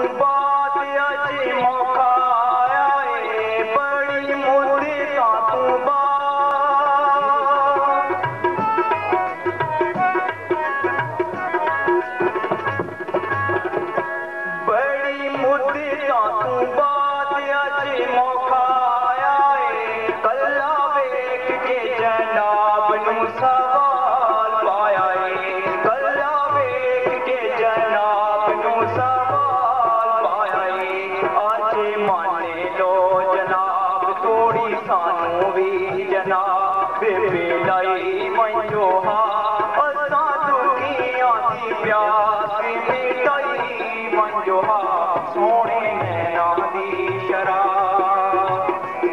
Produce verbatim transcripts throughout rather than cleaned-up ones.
बात अजी मौका आया है, बड़ी मुद्दत तू बात, बड़ी मुद्दत तू बात अजी मौका आया है, कल्ला वेख के जनाब नू सवाल पाया है, कल्ला वेख के जनाब नू सवाल पाया है। आज माने लो जनाब थोड़ी सानू भी जनाब बेलाई मंजो हा असा दुखियां दी प्यास मिटाई मंजो हा सोने नैना दी शराब।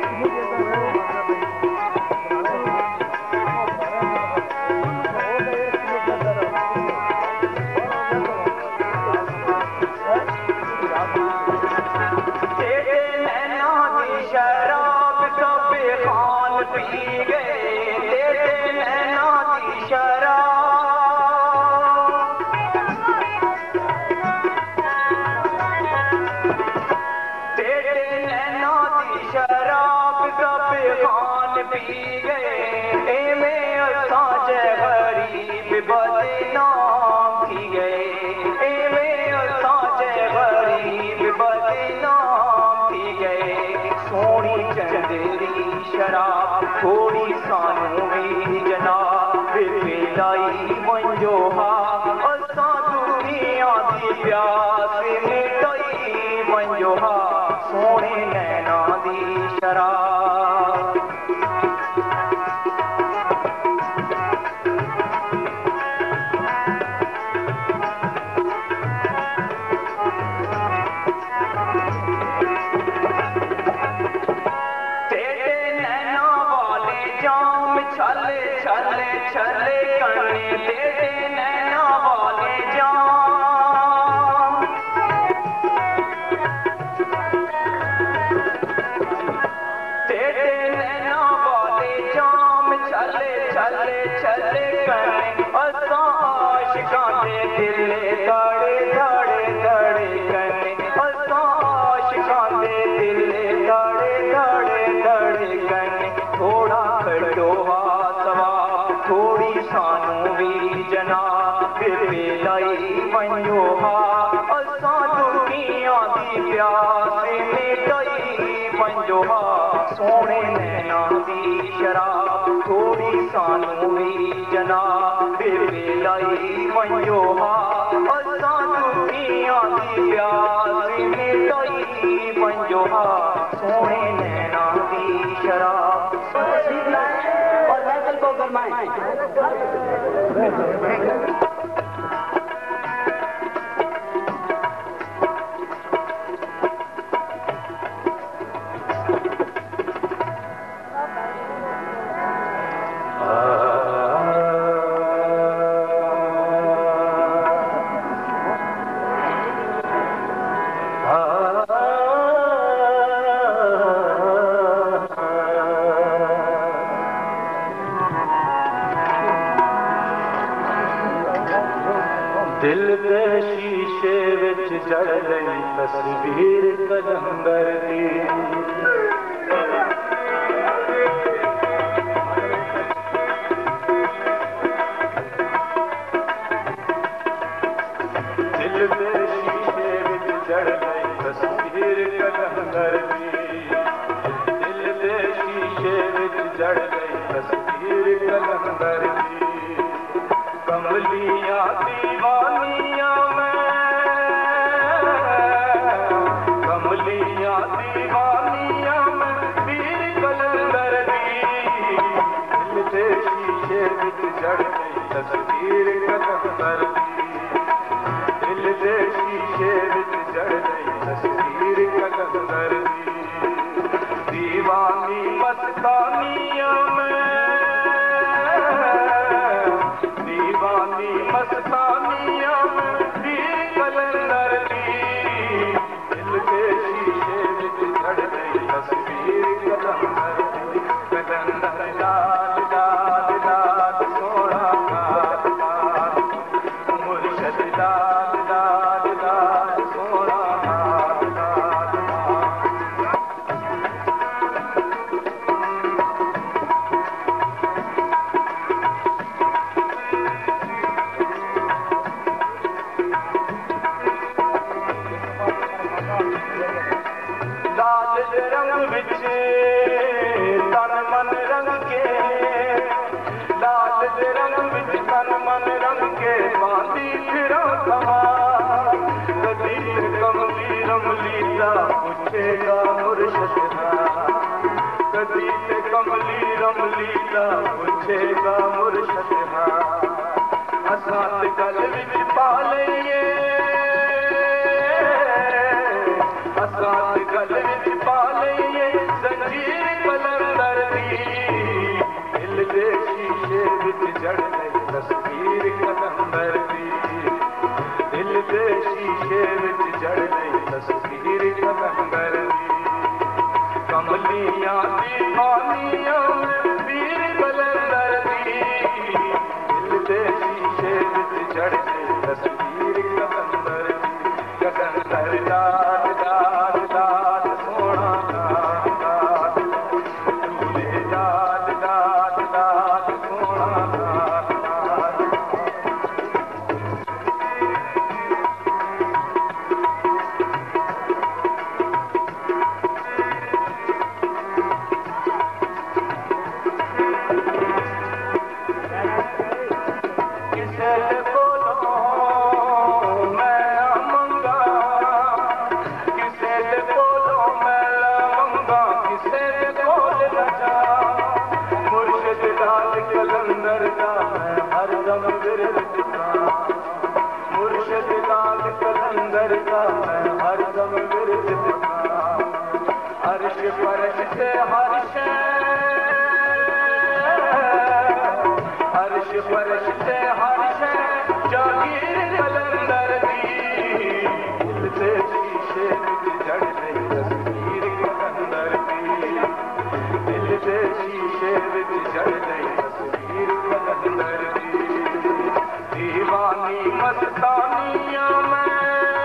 तेरे नैना दी शराब सब खान पी गए, तेरे नैना दी शराब, तेरे नैना दी शराब सब खान पी गए, एवें असां जे गरीब बदनाम थी गए, एवें असां जे गरीब बदनाम थी गए। सोनी चंदेरी शराब थोड़ी सानू भी जनाब पिलाई मंजो हा असां दुनिया दी प्यास मिटाई मंजो हा सोने नैना दी शराब। छले छले छले कने तेरे नैना वाले जाम, तेरे नैना वाले जाम छले छले छले कने असां आशिकां दे दिले धड़े धड़े धड़े कने, असां आशिकां दे दिले धड़े धड़े धड़े कने। थोड़ा खड़ो थोड़ी सानू भी जनाब पिलाई मंजो हा असां दुखियां दी प्यास मिटाई मंजो हा सोने नैना दी शराब। थोड़ी सानू भी जनाब पिलाई मंजो हा असां दुखियां दी प्यास मिटाई मंजो हा सोने नैना दी शराब। और महफिल को गरमाएं। दिल दे शीशे विच जड़ गई तस्वीर कलंदर दी, दिल दे शीशे विच जड़ गई तस्वीर कलंदर दी, दिल दे शीशे विच जड़ गई तस्वीर कलंदर दी। कमलियां दीवानियां में, कमलियां दीवानियां में पीर कलंदर दी, दिल दे शीशे विच जड़ गई तस्वीर कलंदर दी, दिल दे शीशे विच जड़ गई तस्वीर कलंदर दी। दीवानी मस्तानियां में, दीवानी मस्तानी हमार कदी कमली रमली दा पूछेगा मुर्शद कदी कमली रमली दा पूछेगा मुर्शद असां ते गल विच पा लईए असां ते गल विच पा लईए जंजीर कलंदर दी दिल दे शीशे विच जड़ गई तस्वीर कलंदर दी दिल दे शीशे विच जड़ गई तस्वीर कलंदर दी कमलियां दीवानियां वीर कलंदर दी दिल दे शीशे विच जड़ गई तस्वीर कलंदर दी कलंदर दाद दाद दाद सोना दाद दाद दूल्हे दाद दाद दाद सोना दाद दाद मुर्शद लाल कलंदर का मैं हर दम विरद अर्श फर्श से हर्ष अर्श फर्श से हर्ष जागीर कलंदर दी दिल से शीशे विच जड़ गई तस्वीर कलंदर दी दिल से शीशे विच जड़ गई तस्वीर कलंदर दी दीवानी मस्तानियां मैं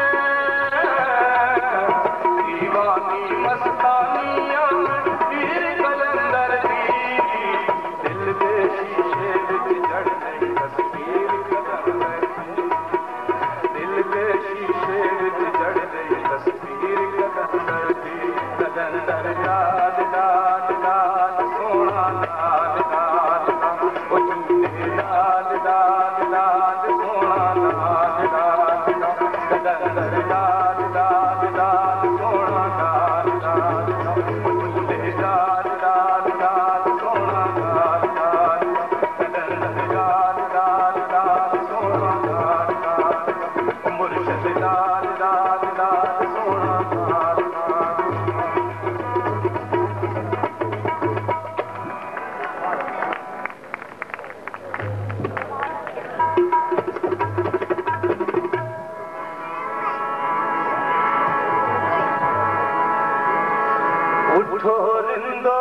दीवानी मस्तानियां वीर कलंदर दी दिल दे शीशे विच जड़ गई तस्वीर कलंदर दी दिल दे शीशे विच जड़ गई तस्वीर कलंदर दी कलंदर दाद दाद दाद सोना दाद दाद ओ झूले दाद दाद दाद सोना दाद दाद कलंदर दाद दाद दाद सोना दाद दाद ओ झूले दाद दाद दाद सोना दाद दाद कलंदर दाद दाद दाद सोना दाद दाद मुर्शद दाद दाद दाद सोना दाद दाद उठो रिंदो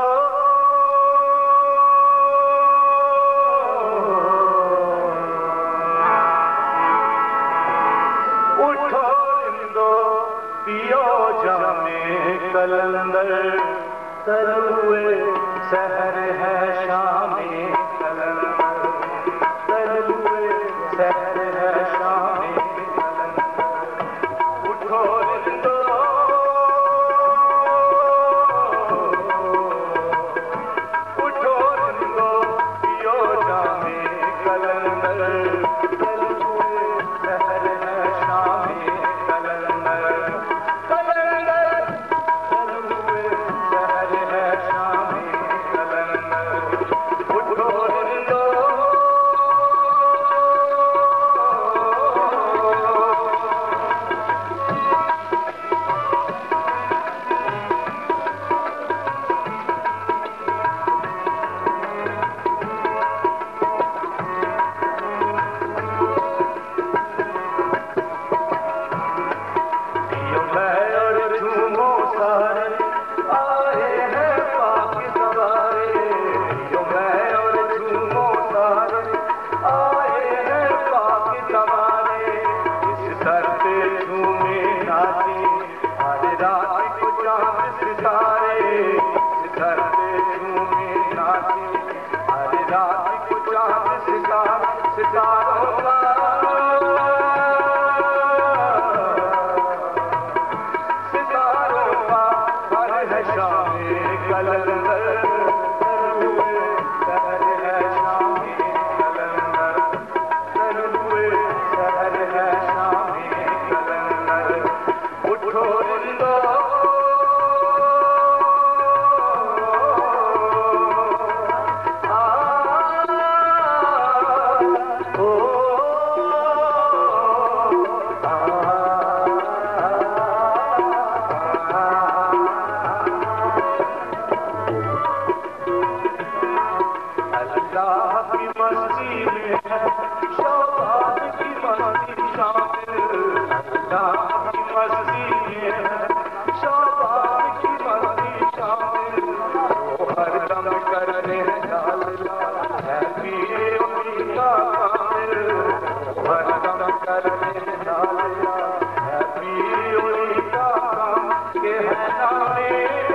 उठो रिंदो पियो जामे कलंदर तरुए सहर है शामे कलंदर तरुए सहर है शामे कलंदर उठो रिंदो उठो रिंदो पियो जामे कलंदर तरुए सहर है शामे कलंदर कलंदर तरुए सहर है शामे कलंदर उठो शाम की मस्ती में शाबाश की मस्ती शामिल वो हर दम करते हैं लाल लाल है पीर उन्हीं का कामिल वो हर दम करते हैं लाल लाल है पीर उन्हीं का कामिल के है नामे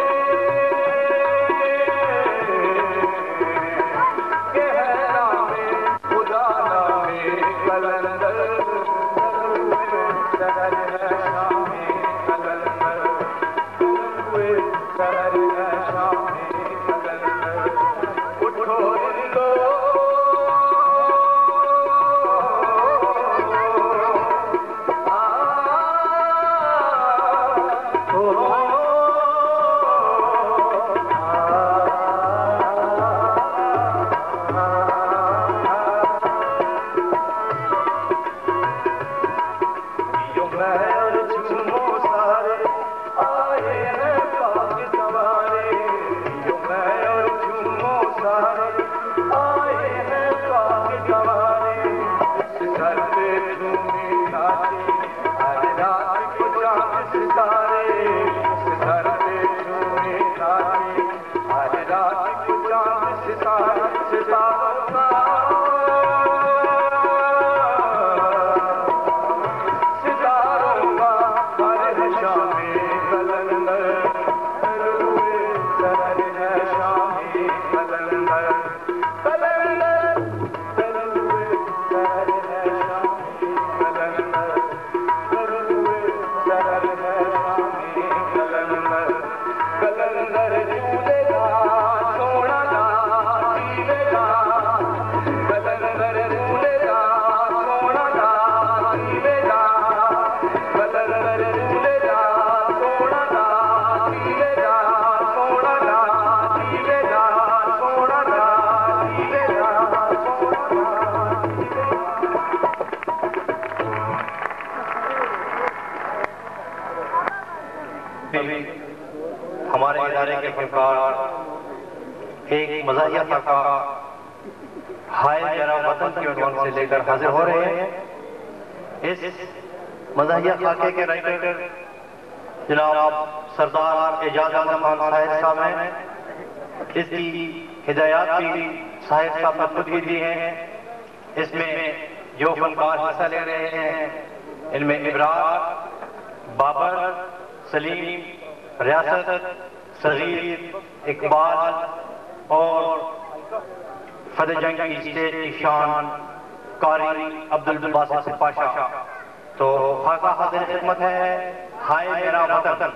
के है नामे खुदा नामे कलंदर शहर है शामे कलंदर हुए शहर है शामे कलंदर उठो हिंदो हमारे इदारे के फनकार एक मज़ाहिया खाका हाय मेरा वतन के उन्वान से लेकर हाजिर हो रहे हैं। इस मज़ाहिया खाके के राइटर जनाब सरदार एजाज आज़म खान साहिब साहब हैं। इसकी हिदायत भी साहिब साहब ने खुद ही दी हैं। इसमें जो फनकार हिस्सा ले रहे हैं इनमें इब्रार, बाबर, सलीम, रियासत, सगीर, इकबाल और फतेह जंग की स्टेज की शान कारी अब्दुल बासित पाशा। तो खाका हाजिर खिदमत है हाय मेरा वतन।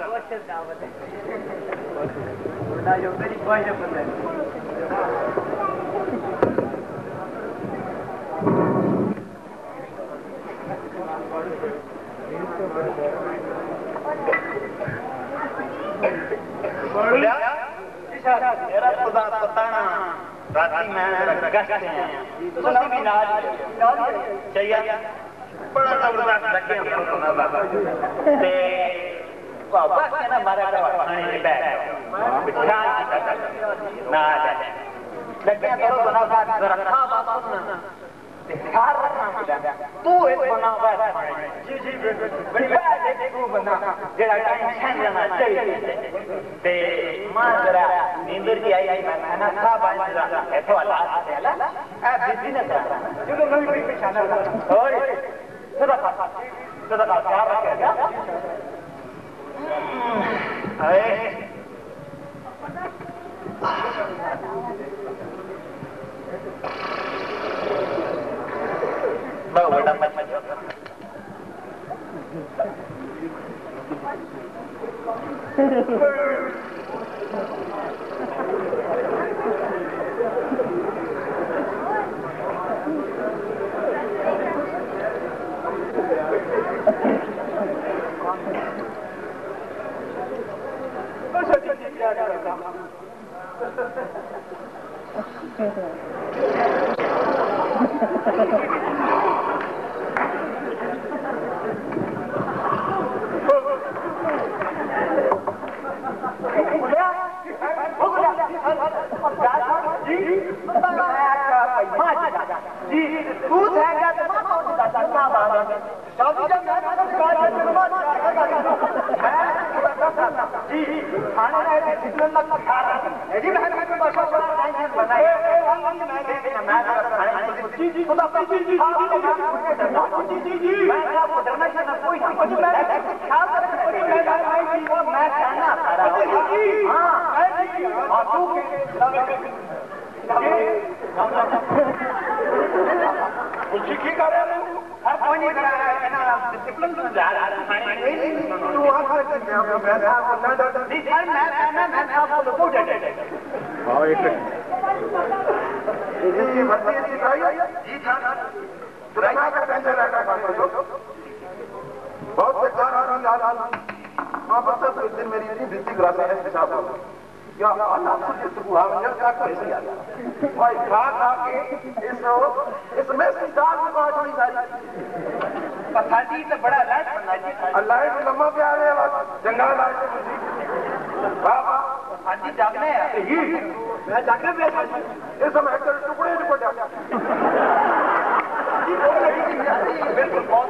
मेरा खुदा बताना राती मैं गश्त हैं सुना भी नाज चाहिए बड़ा जबरदस्त लगे ते बाबा के ना मारे खाने में बैठ बिठा नाज लगे तो बना का रखा बाबा सुनना ख्याल रखना तू एक बना बैठ जी जी बड़ी बात है तू बना जेड़ा टेंशन लेना चाहिए ते मां जरा नींदर की आई आई मैं ना खा बांध जरा है तो अल्लाह से अल्लाह ए बिजी न कर जो नवी भी पेशाना ओए सदा सदा का ख्याल रखेगा अरे बहुत बड़ा मत जी तू है क्या तो कौन सा दादा बाबा शादी जी खाने का डिसिप्लिन का ख्याल रखना जी मैं मैं बड़ा टेंशन बनाई मैं जी जी खुदा जी जी जी जी जी मैं आपको डरना चाहिए कोई मैं ख्याल रखना मैं कहना हां हां तू कुछ की कर रहा है हर कोई नहीं कर रहा है ना डिसिप्लिन से जा रहा है खाने तू आकर के मैं आपको ना डर नहीं सर मैं कहना मैं आपको रिपोर्ट दे दे हां एक इसकी भर्ती इसकी कराई जी सर ड्राइवर का टेंशन रहता है बहुत बेकार आ रहा है हां बस तो इस दिन मेरी इतनी बिजली करा है हिसाब हो या अल्लाह से तो बुआ में क्या कैसे आ भाई खा खा के इस इस में से दाल में बात नहीं सारी पथाटी तो बड़ा लाइट बना जी अल्लाह ने लम्मा पे आ गया बस जंगल लाइट वाह वाह हाजी जागने हैं मैं जागने पे इस समय एक टुकड़े टुकड़े बिल्कुल बहुत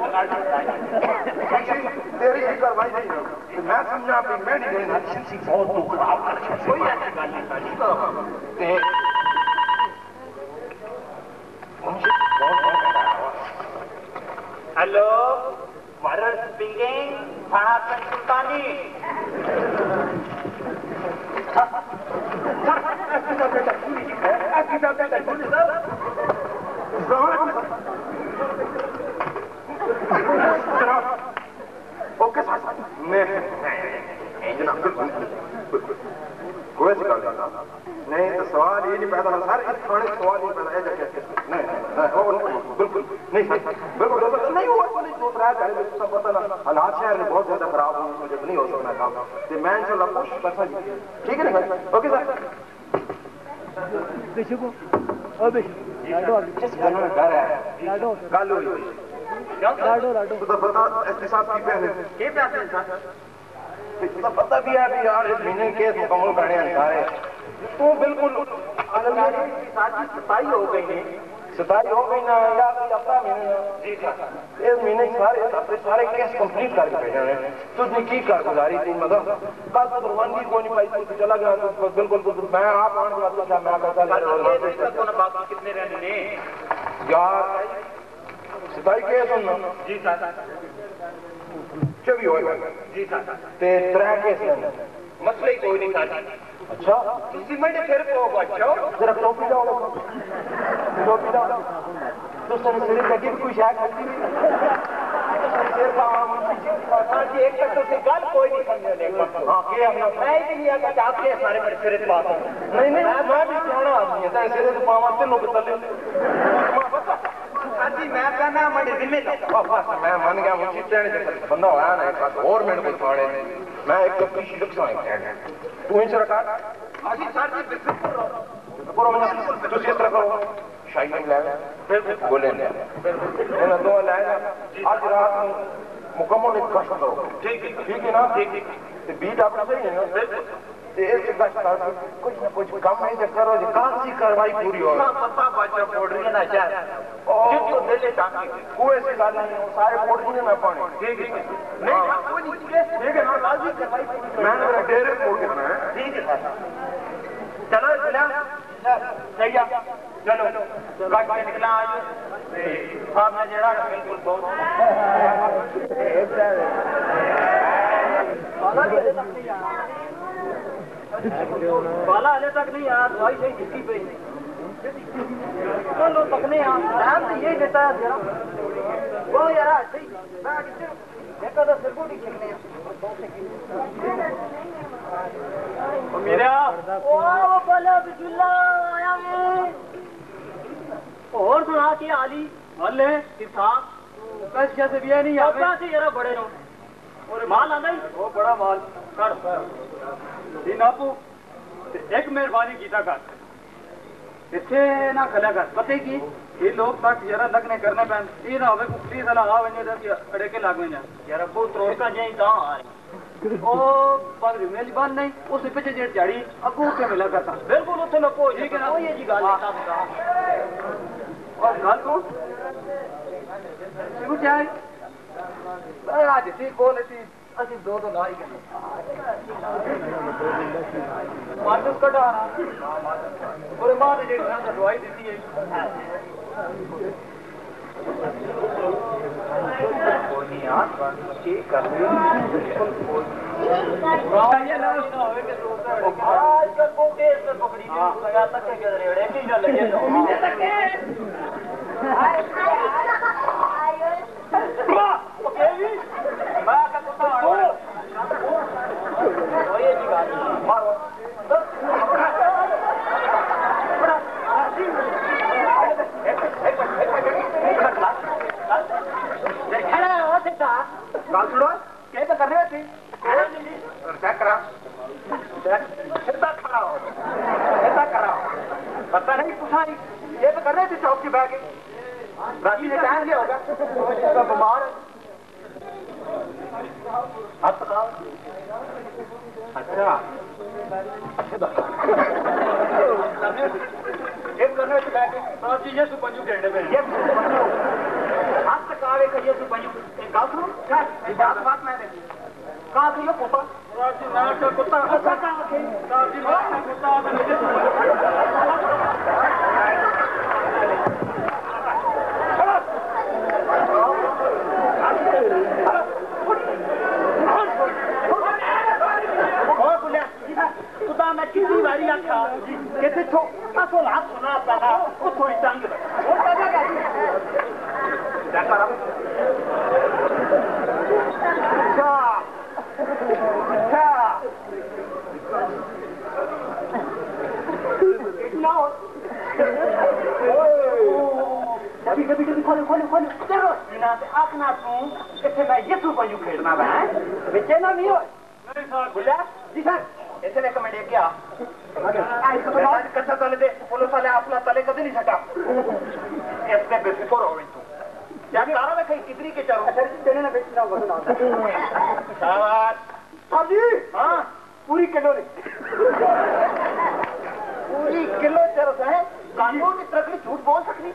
तेरी ही कार्रवाई नहीं है मैं समझा भी मैं नहीं देना सिंसी बहुत तो खराब कर कोई ऐसी गल नहीं साजी तो हेलो वारर स्पीकिंग थाना सुल्तानी ओके सर मैं जनाब कोई सी गल नहीं तो सवाल ये नहीं पैदा सर इस थाने सवाल नहीं पैदा है नहीं बिल्कुल नहीं सर बिल्कुल नहीं हुआ नहीं दूसरा है सब पता ना हालात शहर में बहुत ज्यादा खराब हुए मुझे नहीं हो सकना काम तो मैं इंशाल्लाह कोशिश करता हूं ठीक है ना ओके सर बेशको ओ बेश लाडो जिस घर में घर है लाडो गालो लाडो लाडो तो बता एसपी साहब की बहन है के बात है सर तो पता भी है कि यार इस महीने केस मुकम्मल करने हैं सारे तो बिल्कुल सारी सफाई हो गई है सफाई हो गई ना या हफ्ता महीने जी सर इस महीने सारे अपने सारे केस कंप्लीट करके भेजे हैं तुझने की कारगुजारी थी मतलब कल तो रवानगी कोई नहीं पाई तू चला गया तो बिल्कुल मैं आप आने के बाद क्या मैं करता बाकी कितने रहने ने यार सफाई केस होना जी सर चौबी होएगा जी सर ते त्रै केस ने मसले कोई नहीं था अच्छा तुसी मैंने फिर को बच्चो जरा टोपी लाओ टोपी लाओ दूसरे सिर लगी कोई शायद करती नहीं सिर का हां जी एक तक तो से गल कोई नहीं करने ले हां के हम मैं ही नहीं आका आप के सारे मेरे सिर पे बात नहीं नहीं मैं भी सोना आदमी है सिर पे पावा तेनों के तले जी मैं कहना मेरे जिम्मे बस मैं मान गया मुझे तेरे बंदा होया ना एक और मेरे को छोड़े मैं एक तो पीछे लग सा है तू इन सरकार आजी सर जी बिल्कुल पूरा मैं तू इस तरह करो शाही नहीं लाया बिल्कुल बोले ने बिल्कुल दो लाया आज रात मुकम्मल एक कष्ट करो ठीक है ठीक है ना ठीक है ते बीट आप सही है ना बिल्कुल ते इस कष्ट का कुछ ना कुछ काम नहीं करो जी कौन सी कार्रवाई पूरी हो पता बच्चा बोल रही है ना शायद जो दे ले टांगे कोई ऐसी बात नहीं सारे बोर्ड नहीं ना पानी ठीक है नहीं कोई नहीं ठीक है ना लाजी कार्रवाई मैं मेरा डेरे मोड़ के है ठीक है चलो चला सही है चलो काट के निकला आज आपने जरा बिल्कुल बहुत बाला हले तक नहीं आया दवाई सही दिखती पे चलो तक नहीं आया नाम तो यही देता है जरा वो यार सही मैं किसे देखो तो सिर को ठीक करने मेरा ओ बोलो बिस्मिल्लाह आया मैं और सुना कि आली वाले ठीक ठाक कैसे से भी नहीं आवे कैसे जरा बड़े नो और माल आंदा ही वो बड़ा माल कर जी नापू एक मेहरबानी कीता कर इतने ना खला कर पते की ये लोग तक जरा लगने करने पैन ये ना होवे प्लीज अला आ वने दे अड़े के लाग में यार अब त्रोड़ का जाई ता आ ओ पर मेरी बात नहीं उस पीछे जेड़ झाड़ी अगू के मिला करता बिल्कुल उथे लपो ठीक है ना ये जी गाल है और गाल को क्यों जाए आज थी क्वालिटी असि दो तो ना ही गए मार्केट कटा और मां ने जेड़ी ना दवाई दी है कोनी यार ठीक कर ले ये ना होवे के दूसरा आज का को केस में पकड़ी ने लगा तक के रेड़े नहीं ना लगे तो वाह ओके भी मैं का कुत्ता हो ये जी बात मारो गाल सुनो क्या तो कर रहे थे क्या करा सीधा खड़ा हो सीधा करा पता नहीं पूछा नहीं ये तो कर रहे थे चौक के बैग राशि ने टाइम लिया होगा बीमार अस्पताल अच्छा एक करने से बैग राशि ये सुपंजू खेलने में ये हाथ तक आवे का ये सुपंजू गाल सुनो क्या बात बात मैं देखी कहाँ से ये कुत्ता राजी नाक का कुत्ता अच्छा कहाँ से राजी नाक का कुत्ता कुत्ता मैं किसी बारी आखा कैसे छो असो लाभ सुना पड़ा वो थोड़ी टांग वो ताजा क्या क्या करा कभी कभी कभी खोलो खोलो खोलो चलो ना से आखना तू इसे मैं ये सुपर यू खेलना है बेचे ना नहीं हो नहीं सर बोला जी सर ऐसे रेकमेंड है क्या ऐसे तो आज कच्चा तले दे पुलिस वाले अपना तले कभी नहीं सका ऐसे बेफिक्र हो गई तू क्या कारा में कहीं कितनी के चलो अच्छा चले ना बेचना होगा ना शाबाश हां हां पूरी किलो ने पूरी किलो चरस है कानून की तरफ झूठ बोल सकती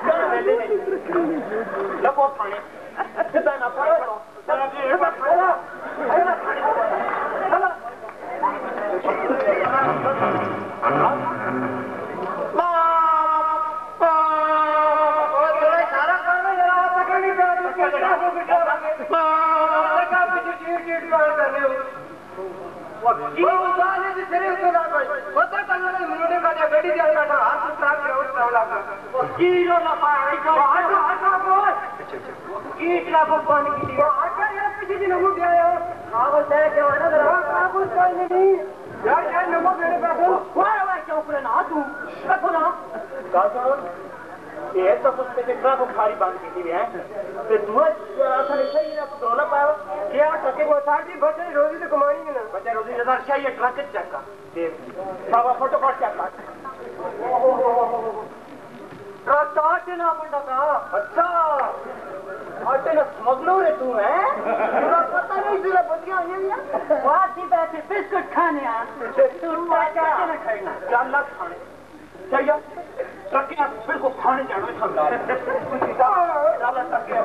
लगो थाने सीधा ना पड़ो कीरो ना पाए तो आटा आटा बोल कीट ना को पानी की दिया आटा यार पीछे जी नमो दिया यार हां वो तेरे के वाला दरा का कुछ कोई नहीं यार यार नमो मेरे पे दो वाह वाह क्यों ऊपर ना तू देखो ना काका ये तो कुछ पे का को खारी बांध की थी है ते तू ऐसा नहीं सही ना तो ना पाया क्या टके वो साड़ी बचे रोजी तो कमानी है ना बचे रोजी हजार चाहिए ट्रक चेक का देख बाबा फोटो काट चेक कर ट्रक ना बंदा का अच्छा आटे ना स्मगलर है तू है पूरा पता नहीं तेरा बंदियां ये या वासी बैठे बिस्कुट खाने आ तू टाका ना खाना चार लाख खाने चाहिए ट्रकिया बिल्कुल खाने जानो समझा डाला ट्रकिया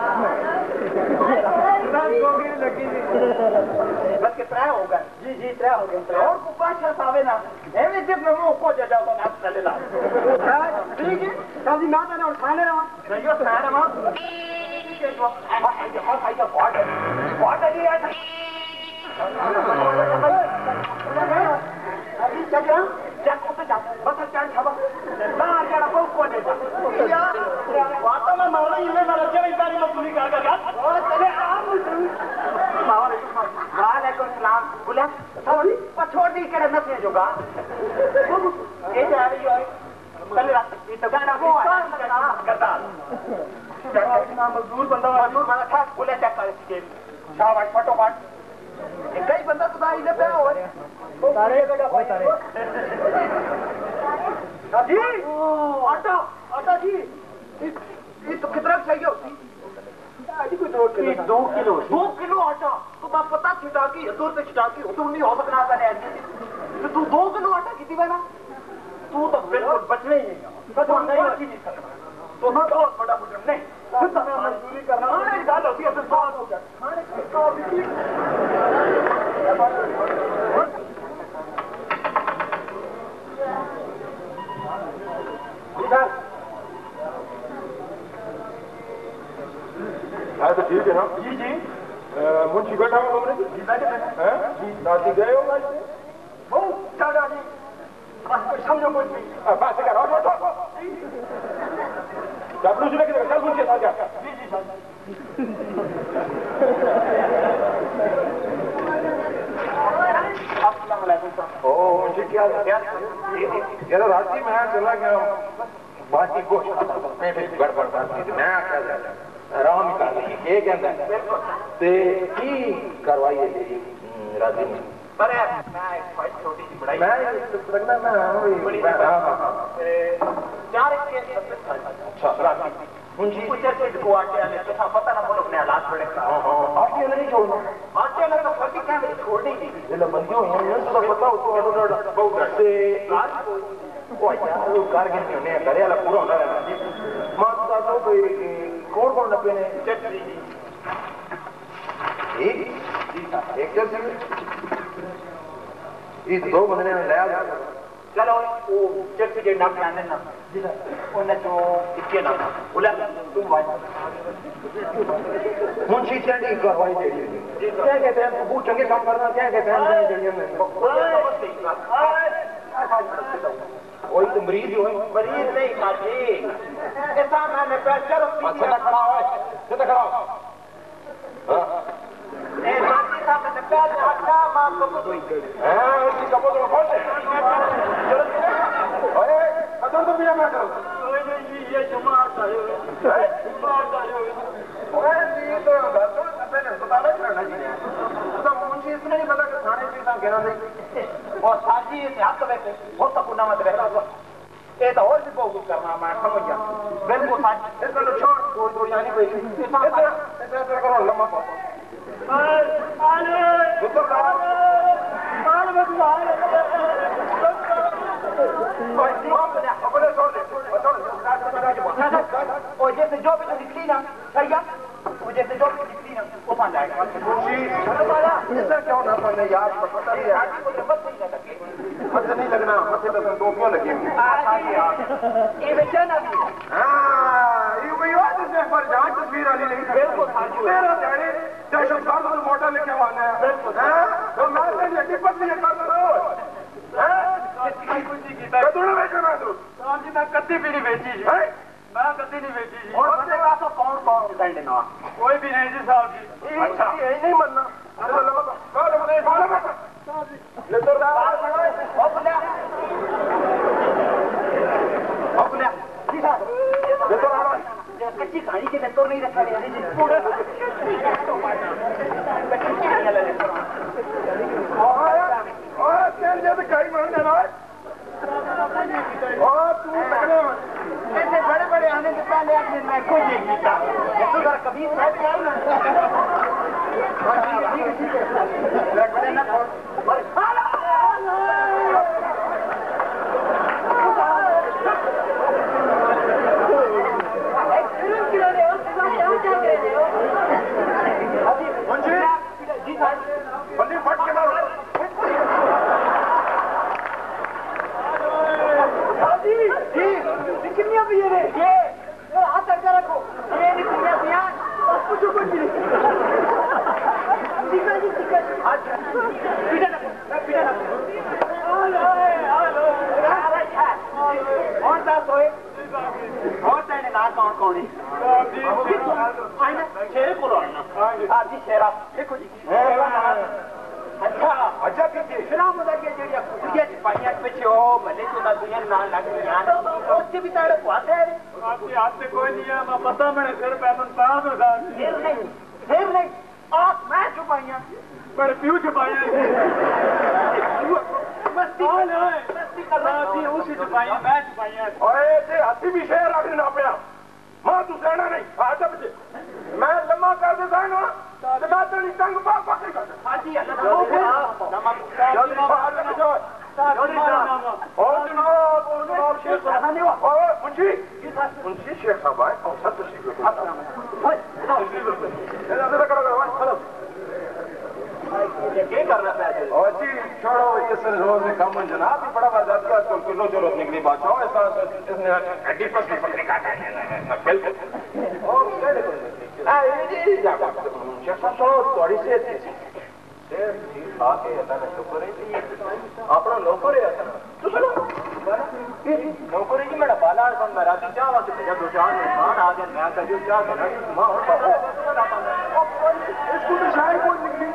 रात हो गई लगी बस के त्रै हो गए जी जी त्रै हो गए और को पांच सावे ना एवे जब मैं वो को जाओ तो आप चले ला ठीक है जल्दी ना ना उठाने रहा नहीं हो खाना रहा ठीक है तो भाई भाई का क्वार्ट क्वार्ट है यार अभी चल रहा क्या को जा बस चार छबा ना क्या को को दे यार वाता में मारा इले ना रखे इतारी में पुलिस आ गया और चले आप वालेकुम सलाम बोला सॉरी पर छोड़ दी के न से जोगा ये जा रही है चल रहा ये तो गाना वो करता क्या मजदूर बंदा मजदूर बंदा था बोले चेक कर इसके शाबाश फटोफट कई बंदा तो दाई ले पे हो तारे गड़ा भाई तारे जी आटा आटा जी ये तो कितना चाहिए होती आजी कोई दो किलो दो किलो दो किलो आटा तो बाप पता छिटा की दूर से छिटा की तो नहीं हो सकना पहले तो तू दो किलो आटा कितनी बना तू तो बिल्कुल बचने ही नहीं तो नहीं बच नहीं सकता तो मैं बहुत बड़ा मुजरिम नहीं फिर तो मैं मजदूरी करना नहीं गाल होती है फिर बात हो जाए ठीक है ना? जी जी। मुंशी बैठा हुआ कमरे में? जी बैठे बैठे हैं जी। राती गए हो आज से? बहुत ज्यादा जी, बस समझो कुछ भी। बस करो बैठो। चापलूसी लेके देखो, चल मुंशी साहब क्या? जी जी साहब। अस्सलाम वालेकुम साहब। ओ मुंशी क्या यार राती मैं चला गया बाकी गोश्त पेट गड़बड़ करती मैं क्या जाता आराम ही कर ली ये कहता ते की करवाई है तेरी राती में पर मैं एक छोटी सी बड़ाई मैं लगना मैं वही हां हां चार के अच्छा राती मुंशी उचर के को आटे वाले तो पता ना बोलो अपने हालात बड़े हां हां आटे वाले नहीं छोड़ना आटे वाले तो फर्जी क्या मेरी छोड़ दी थी ये बंदियों हैं तो पता हो तो बहुत से ओ यार वो कारगिल में ने करे वाला पूरा होना है मां तो कोई कौन कौन नपे ने चटनी जी एक जी था एक जैसे ये दो बंदे ने लाया चलो वो चटनी के नाम आने ना जी उन्हें जो इक्के नाम बोला तुम वाई मुंशी चंडी करवाई दे दी क्या कहते हैं वो चंगे काम करना क्या कहते हैं जड़ियों में वही तो मरीज हो मरीज नहीं खाती ऐसा मैंने प्रेशर अच्छा खड़ा हो सीधा खड़ा हो हां ए माटी साहब ने प्यार अच्छा मां को कोई हां उसी कपड़ों में खोल दे ओए कदम तो बिना मैं करो ओए जी ये जुमा आता है जुमा आता है ओए ये तो बातों से ने पता नहीं करना चाहिए तो मुंशी इसने नहीं पता कि थाने पे था कहना नहीं और साजी से हाथ बैठे बहुत तक ना मत बैठा ये तो और भी बहुत करना मैं समझ गया बिल्कुल साजी इसको तो छोड़ कोई तो यानी कोई ऐसा ऐसा करो लम्बा पाओ आले तो आले भगवान अपने छोड़ दे और जैसे जो भी निकली ना सही है वो जैसे जो भी निकली ना वो मान जाएगा मुंशी ऐसा क्यों ना पड़े यार पता नहीं है को बस नहीं लगे मत नहीं लगना मत तो टोपियां लगी हुई ये बेचैन आदमी हां ये कोई और इसमें पर जांच तस्वीर वाली नहीं बिल्कुल साजी मेरा जाने दहशतगर्द को मोटा लेके आना है बिल्कुल हां तो मैं से ये टिपट नहीं कर रहा हूं हां कुछ नहीं कीता कदों बेचना मैं तो साहब जी मैं कत्ती भी नहीं बेची जी हैं मैं कत्ती नहीं बेची जी और बंदे का तो कौन कौन डिपेंड ना कोई भी नहीं जी साहब जी अच्छा ये नहीं मानना अरे लम्बा कौन मुझे बोला मत ले तो अपने अपने ले तो कच्ची कहानी के तो नहीं रखा गया जी पूरे और तेरे जैसे कई मान देना और तू लगने ऐसे बड़े बड़े आने से पहले अपने मैं कोई नहीं कीता ये तो जरा कभी साहब भी आई ना ठीक है ठीक है बड़े ना जी साहब बल्ली फट के मारो जी जी कितनी भी ये ये हाथ करके रखो ये नहीं कितनी पिया बस कुछ कुछ नहीं ठीक है जी ठीक है अच्छा पीछे ना पीछे ना हेलो हेलो और दास होए और तेरे ना कौन कौन है आई ना शेर को रोना हां जी शेरा देखो जी अच्छा अच्छा ठीक है फिर हम उधर के जेड़िया कुड़िया सिपाहियां पीछे हो भले तो ना दुनिया ना लग गया उसके भी तारे बात है आपके हाथ से कोई नहीं है मैं पता मैंने सिर पे मन पास हो गया फिर नहीं फिर नहीं आप मैं छुपाइयां बड़े प्यू छुपाइयां मस्ती मस्ती कर रहा जी उसी छुपाइयां मैं छुपाइयां ओए ते हाथी भी शेर रख ना पिया मां तू सहना नहीं आ जा बच्चे मैं लम्मा कर दे सहना तो मैं तेरी टंग पा पकड़ कर हां जी अल्लाह नमक जल्दी बाहर ना जाओ और जनाब और जनाब शेख साहब नहीं हुआ और मुंशी मुंशी शेख साहब आए और सब तशरीफ रखो ये करना चाहिए और जी छोड़ो ये सर रोज में काम जनाब भी बड़ा बाजार का तो किलो जरूरत निकली बात हो ऐसा इसने हड्डी पर भी पकड़ी काटा है बिल्कुल और क्या देखो हाँ ये जी शेख साहब सुनो थोड़ी से शेर जी खा के अल्लाह ने शुक्र है अपना नौकर है तो सुनो नौकर जी मेरा बाला बन मैं राती चाह वास्ते जब दो चार मेहमान आ गए मैं कह दियो चाह बना मां और इसको तो शायद कोई निकली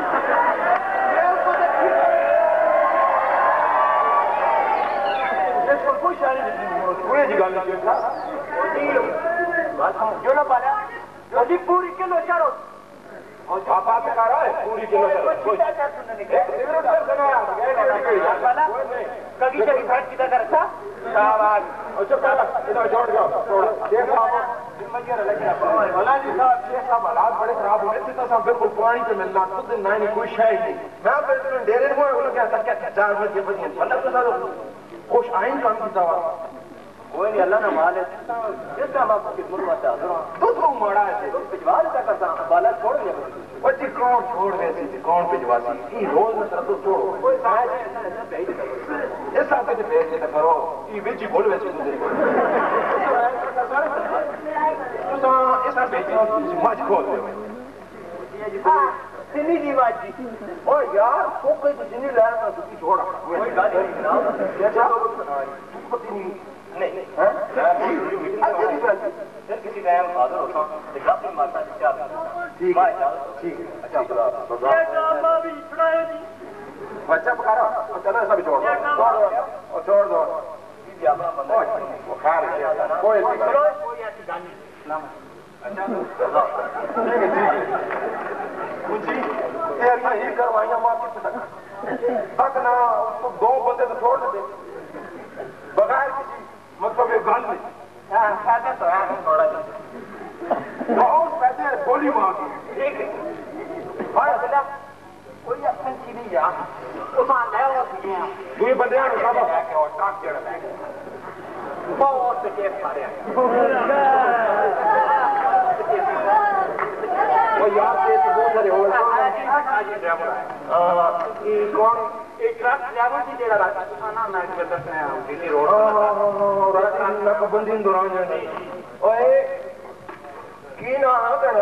इसको कोई शायद नहीं कोई जी गल नहीं था बात हम जो ना पाया जो जी पूरी किलो चारो और पापा पे कह रहा है पूरी किलो चारो कोई क्या सुनने निकले वाला कभी से फाइट किया करता शाबाश अच्छा पहला इधर जोड़ जाओ छोड़ शेख साहब जिम्मेदार लगे वाला जी साहब शेख साहब हालात बड़े खराब हो रहे थे तो सब बिल्कुल पानी पे मिलना खुद नहीं कोई शय नहीं मैं बिल्कुल डेरे में वो क्या तक क्या चार बजे बजे मतलब तो सब खुश आइन काम की दवा कोई नहीं अल्लाह ना माल है जिस काम आपको किस्मत वास्ते हाजिर हो तो तो माड़ा है तो भिजवा देता करता बाला छोड़ दिया बच्ची कौन छोड़ गए थी कौन भिजवासी ई रोज में तरह तो छोड़ो कोई साहब भेज देता ऐसा कुछ भेज देता करो ई बेची बोल वैसे गुजरे तो ऐसा भेजो मज खोल दे ये जी सिनी जी माजी ओ यार तो कोई जिनी लाया तो की छोड़ा कोई गाड़ी ना जैसा पति नहीं हां अच्छी बात फिर किसी टाइम हाजिर होता तो काफी माता क्या ठीक है ठीक है अच्छा बाबा ये काम भी सुनाए जी बच्चा पका रहा और चलो ऐसा भी छोड़ दो और छोड़ दो ये अपना बंदा वो खा रहे हैं कोई कोई ऐसी गानी इस्लाम अच्छा ठीक है ठीक है कुछ ये ऐसा ही करवाइया मां की तक तक ना उसको दो बंदे तो छोड़ दे बगैर किसी मतलब ये गल नहीं हाँ पैसे तो है थोड़ा सा बहुत पैसे गोली मार ठीक है भाई बेटा कोई अक्सर की नहीं जा उसा ले वो दिए दो बंदे हैं सब के और ट्रक चढ़ ले बहुत से केस मारे वो यार ये तो बहुत सारे हो गए ये कौन एक ट्रक ड्राइवर जी जेड़ा राजस्थान में के दसने दिल्ली रोड राजस्थान में कबंदी दौरान जाने ओए की ना है तेरा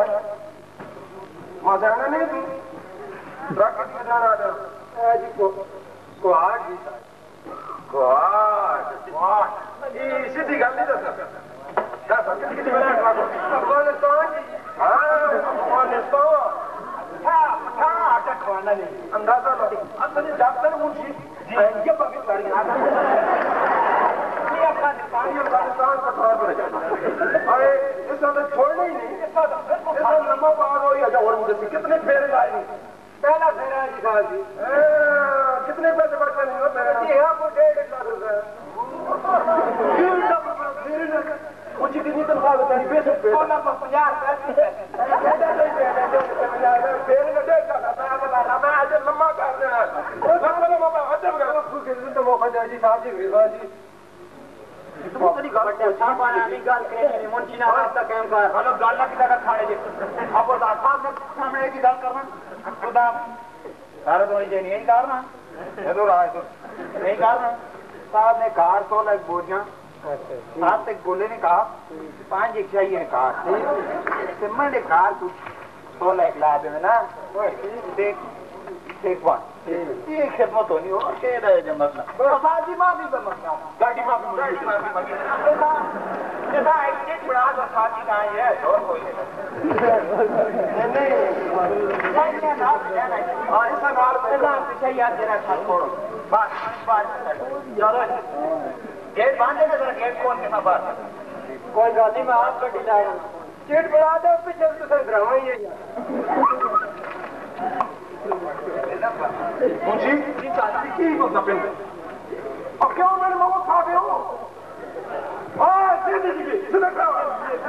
मजाना नहीं तू ट्रक की जाना है जी को को हाट जी को हाट वाह ये सीधी गल नहीं दस क्या सब किसी बना ट्रक अफगानिस्तान जी हां अफगानिस्तान खाना नहीं अंदाजा नहीं असली डॉक्टर मुंशी जी ये पकड़ गाड़ी आ ये अफगानिस्तान ये अफगानिस्तान का खराब हो जाता अरे इस समय छोड़ना ही नहीं इस लंबा पार हो या और मुझे कितने फेरे लाए पहला फेरा जी साहब जी कितने पैसे बचे नहीं हो मेरे जी हां को डेढ़ लाख रुपए मुझे कितनी तनख्वाह बतानी बेस पे सोलह सौ पचास पैसे फेरे का डेढ़ लाख मैं आज लंबा कर देना अजब कर तो मौका दे जी साहब जी विवाह जी तो तेरी गल है साहब वाली गल करे मुंशी ना रास्ता कायम कर हेलो गल ना किदा खाने जी अब बता साहब ने सामने की गल करना खुदा सारे तो नहीं नहीं करना ये तो रहा तो नहीं करना साहब ने कार तो लग बोझा साहब तक बोले ने कहा पांच एक चाहिए ने कहा सिमर ने कार तू सौ लाख ला दे ना देख देख वन ये खिदमत होनी हो के रहे जो मसला साजी मां भी मसला गाड़ी मां भी गाड़ी मां भी मसला ऐसा एक्सीडेंट बड़ा तो साजी का है और कोई नहीं नहीं ना और ऐसा नाल पहला पीछे याद देना था छोड़ो बस बस चलो गेट बांध देना जरा गेट खोल के सब कोई गल नहीं मैं आप गड्डी लाया गेट बना दो पीछे तो ड्रामा ही है मुंशी जी चाची की को सपन अब क्यों मेरे लोगों खा गए हो हां सीधी जी सीधा करो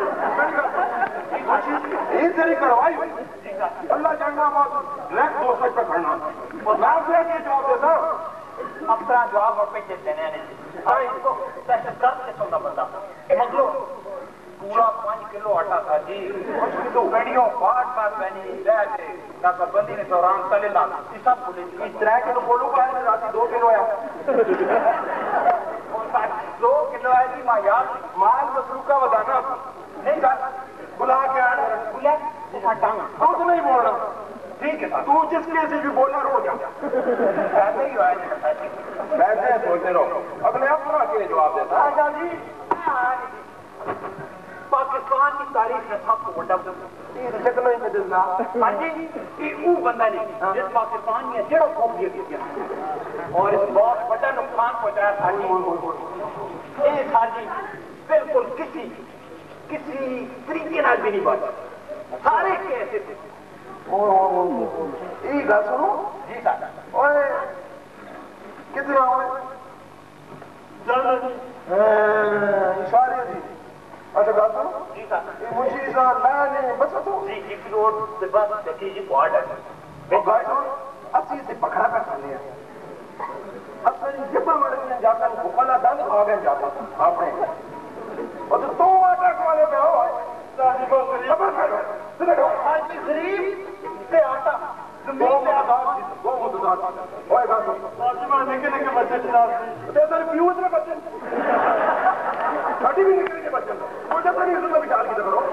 ये तेरी करवाई अल्लाह जानना बात ब्लैक दो सच पे करना और मैं से ये जवाब देता अपना जवाब और पे देने नहीं हां इसको कैसे कर के सुनना पड़ता मतलब पूरा पांच किलो आटा था जी तो बेड़ियों पाट पाट बनी रहते का बंदी ने दौरान तले ला ये सब बोले कि तीन किलो बोलू का है रात दो किलो आया और साथ दो किलो है जी मां यार माल मसरूका बताना नहीं का बुला के आ बुला हटाऊं। कुछ नहीं बोलना। ठीक है तू जिसके से भी बोला रो जा। ऐसे ही आया बैठे बोलते रहो, अपने अपना के जवाब देता। आजा जी पाकिस्तान की तारीख में सब तो वड्डा कितना ही बदलना। हाँ जी ये वो बंदा नहीं जिस पाकिस्तान में जेड़ा खूब ये किया और इस बहुत बड़ा नुकसान पहुंचाया था जी। ये था जी बिल्कुल किसी किसी तरीके नाल भी नहीं बात सारे कैसे थे। ये गल सुनो जी साहब ओए कितना ओए इशारे दी। अच्छा गल सुनो जी साहब ये मुंशी साहब लाने बस तो जी एक रोड से बस देखिए जी क्वाड है वो गल सुनो अस्सी से पकड़ा कर खाने हैं असली जिब्बा मर गए जाकर भूखला दंद खा गए जाता आपने और तो आटा खवाने पे हो साजी को गरीब करो सुनो आज गरीब से आटा दो मुद्दात दो मुद्दात ओए गल सुनो लाजिमा निके निके बच्चे जनाब ते तेरे फ्यूज में बच्चे छठी भी निकल के बच्चे वो जब नहीं उसका विचार की करो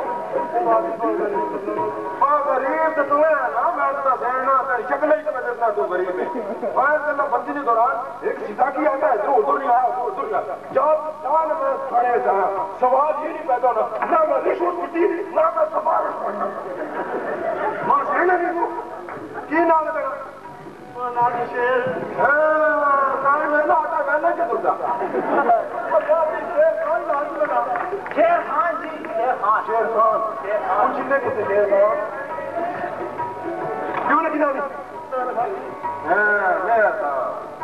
हां गरीब तो तुम्हें ना मैं तो देना तेरी शक्ल ही समझ ना तू गरीब है और तेरा बंदी के दौरान एक सीधा की आता है जो उधर नहीं आया वो उधर गया जब जान में खड़े जा सवाल ये नहीं पैदा होना ना मैं रिश्वत पीती ना मैं सवाल पढ़ना मां सेना नहीं तू की नाम है तेरा नाम शेर हां कान में ना आता मैंने के दूसरा शेर खान जी शेर खान शेर खान शेर खान कुछ नहीं कुछ शेर खान क्यों नहीं जानी हाँ मेरा था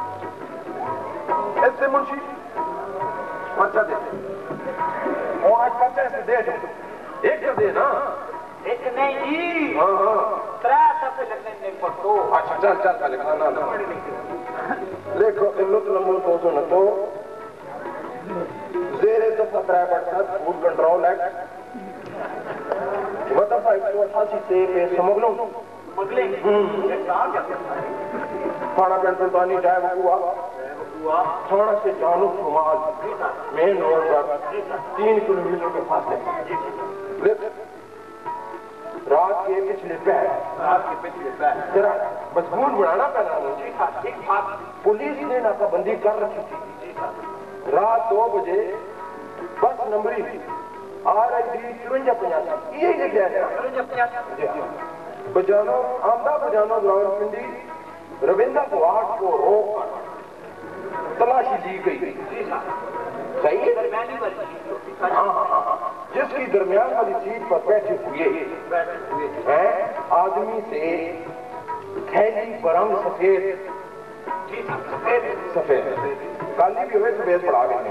ऐसे मुंशी पर्चा दे और आज पर्चा ऐसे दे जो एक कर दे ना एक नहीं जी हाँ हाँ त्रै सफे लगने में पड़तो अच्छा चल चल पहले खाना ना देखो इल्लत नंबर दो सौ नब्बे जेरे तो खतरा बढ़ता फूड कंट्रोल एक्ट वतफा एक सौ अठासी से पे समगलों मगले थाना पेंटल पानी जाए हुआ थाना से जानू समाज मेन रोड पर तीन किलोमीटर के फासले रात के पिछले पैर रात के पिछले पैर जरा मजबूत बनाना पैदा जी हाँ ठीक ठाक पुलिस ने नाकाबंदी कर रखी थी रात दो बजे बस नंबरी आर आई डी चुरंजा पचासी यही लिखा है बजानो आमदा बजानो रावलपिंडी रविंद्र द्वार को रोक कर तलाशी दी गई सही है दरमियानी वाली हाँ हाँ हाँ जिसकी दरमियान वाली सीट पर बैठे हुए हैं आदमी से थैली बरंग सफेद सफेद काली भी हुए सफेद पड़ा गए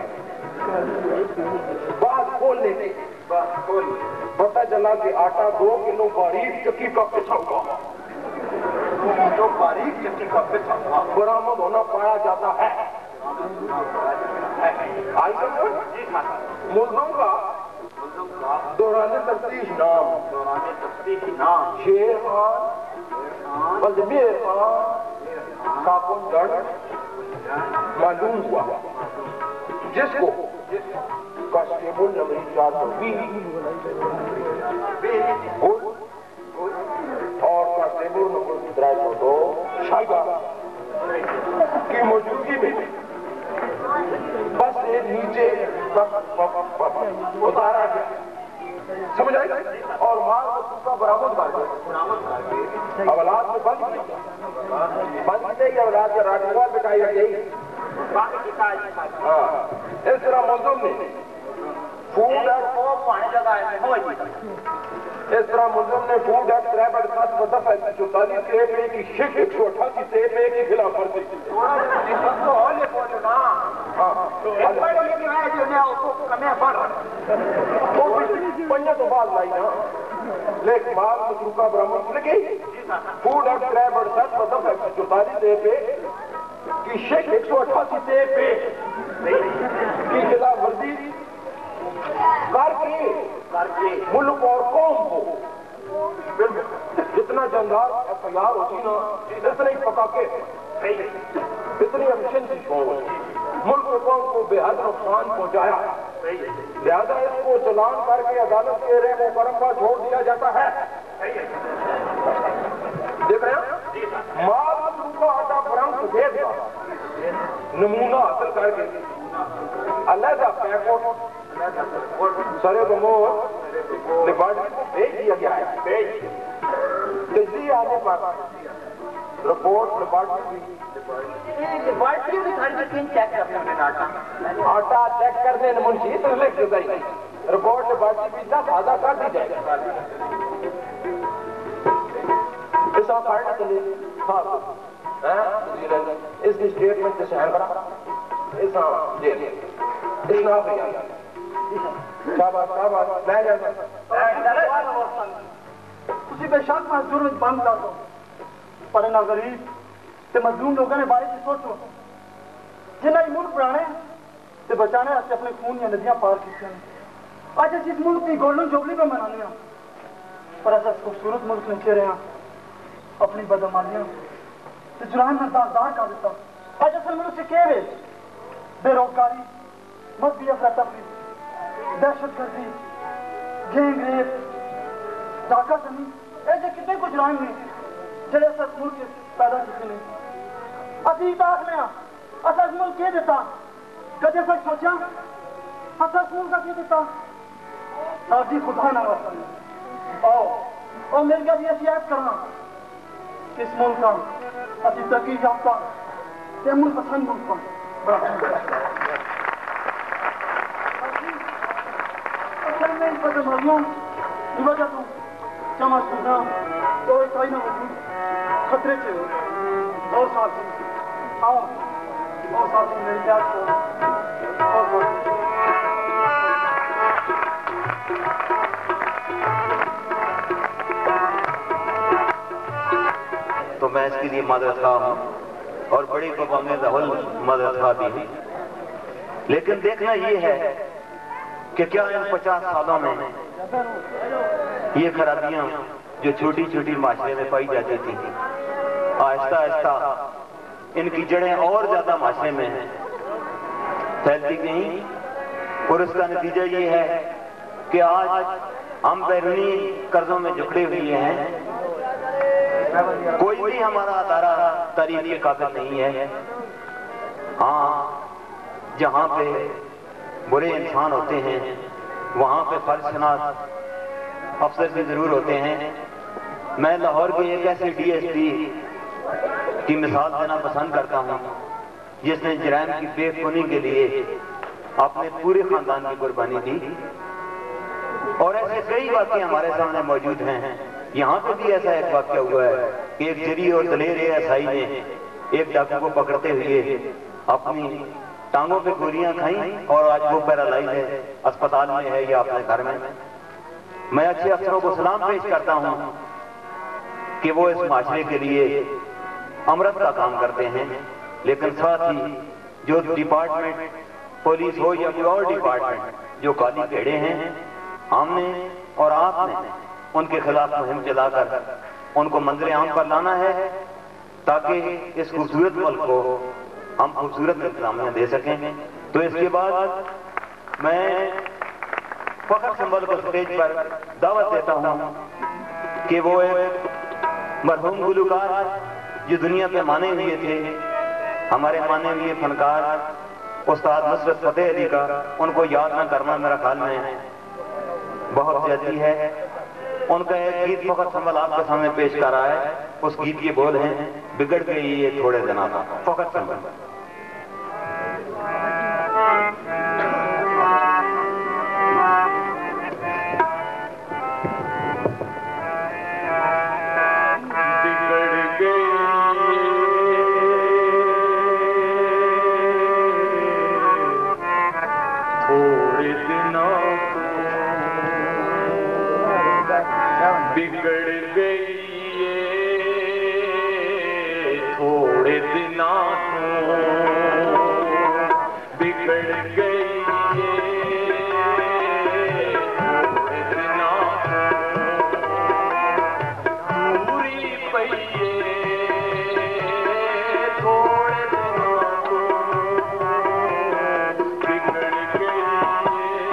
बात खोलने से पता चला कि आटा दो किलो बारीक चक्की का पिछा हुआ जो बारीक चक्की का पिछा हुआ बरामद होना पाया जाता है आई मुल्जम का दौरान तफ्तीश नाम दौरान तफ्तीश नाम शेर खान बलबीर खान काकुंगढ़ मालूम हुआ जिसको कांस्टेबल नंबर चार सौ बीस और कांस्टेबल नंबर तेरह सौ दो शाइबा की मौजूदगी में बस से नीचे उतारा गया समझ आई और माल वस्तु का बरामद कर अवलाद में बंद किया बंद किया ही अवलाद का राजवाल बिठाई रख गई हाँ इस तरह मुल्ज़िम ने फूड इस तरह मुल्ज़िम ने फूड एक्ट त्रै बट सात दफा एक सौ चौतालीस से पे की शिक एक सौ अठासी से पे की खिलाफ वर्जी पंजा तो बाद लाई ना लेकिन माल मशरूका बरामद लगे फूड एक्ट त्रै बट सात दफा एक सौ चौतालीस से पे की शिक एक सौ अठासी से पे की खिलाफ वर्जी करके करके मुल्क और कौम को जितना जंदार एफ आई आर होती ना इतने ही पका के इतनी एफिशिएंसी मुल्क और कौम को बेहद नुकसान पहुंचाया लिहाजा इसको चलान करके अदालत के रेम करम पर छोड़ दिया जाता है। देख रहे हैं माल का आटा फरम सफेद का नमूना हासिल करके अलहदा पैकोट सरे बमोर लेबार्टरी को भेज दिया गया है। भेज तजली आने पर रिपोर्ट लेबार्टरी लेबार्टरी के घर में किन चेक करने में आटा आटा चेक करने ने मुंशी तो लिख देता ही रिपोर्ट लेबार्टरी भी साझा कर दी जाए। इस फाड़ने के लिए हाँ इसकी स्टेटमेंट से सहन करा इस जेल इस नाम पे शाबाश शाबाश मैं जाता उसी बेशक मजदूर में बंद कर दो पर ना गरीब ते मजलूम लोगों ने बारे में सोचो जिन्हें मुल्क बनाने ते बचाने वास्ते अपने खून या नदियां पार की आज अस इस मुल्क की गोल्डन जुबली पे मनाने पर अस खूबसूरत मुल्क में रहे हैं अपनी बदमालियां ते जुरान में दागदार कर देता आज असल मुल्क से क्या है बेरोजगारी मजहबी अफरा-तफरी दहशतगर्दी गैंग रेप डाका जमी ऐसे कितने कुछ राम ने जड़े अस मुल्क पैदा किए ने असी दाखले अस मुल्क के देता कदे अस सोचा अस मुल्क का के देता साजी खुदा ना वास्ता आओ और मेरे गल ये याद करना इस मुल्क का असी तरक्की याफ्ता ते मुल्क पसंद मुल्क का बड़ा में इन बदमालियों की वजह तो जमा सुना तो इतना ना मौजूद खतरे से और साथी आओ और साथी मेरी प्यार को और तो मैं इसके लिए मदद खा हूँ और बड़ी बाबा में राहुल मदद खा दी हूँ। लेकिन देखना ये है कि क्या इन पचास सालों में ये खराबियां जो छोटी छोटी माशरे में पाई जाती थी आहिस्ता आहिस्ता इनकी जड़ें और ज्यादा माशरे में फैलती गई और उसका नतीजा ये है कि आज हम बैरूनी कर्जों में जकड़े हुए हैं। कोई भी हमारा अदारा तारीफ के काबिल नहीं है। हाँ जहाँ पे बुरे इंसान होते हैं वहाँ पे फर्जशनास अफसर भी जरूर होते हैं। मैं लाहौर के एक ऐसे डी एस पी की मिसाल देना पसंद करता हूँ जिसने जराइम की बेखुनी के लिए अपने पूरे खानदान की कुर्बानी दी और ऐसे कई वाक़े हमारे सामने मौजूद हैं। यहाँ पे भी ऐसा एक वाक़या हुआ है कि एक जरी और दलेर एस आई ने एक डाकू को पकड़ते हुए अपनी टांगों पे गोलियां खाई और आज वो पैरालाइज है, अस्पताल में है या अपने घर में। मैं अच्छे अफसरों को सलाम पेश करता हूं कि वो इस माशरे के लिए अमृत का काम करते हैं, लेकिन साथ ही जो डिपार्टमेंट पुलिस हो या कोई और डिपार्टमेंट जो काली भेड़े हैं, हमने और आपने उनके खिलाफ मुहिम चलाकर उनको मंजर आम पर लाना है ताकि इस खूबसूरत मुल्क को हम खूबसूरत इंतजामिया दे सकें। तो इसके बाद मैं फखर संबल को स्टेज पर दावत देता हूं कि वो एक मरहूम गुलकार जो दुनिया पे माने हुए थे, हमारे माने हुए फनकार उस्ताद नुसरत फतेह अली का, उनको याद न करना मेरा ख्याल में बहुत ज्यादती है। उनका एक गीत फखर संबल आपके सामने पेश कर रहा है। उस गीत के बोल हैं, बिगड़ गई ये थोड़े दिनों का। फखर संबल बिगड़ गई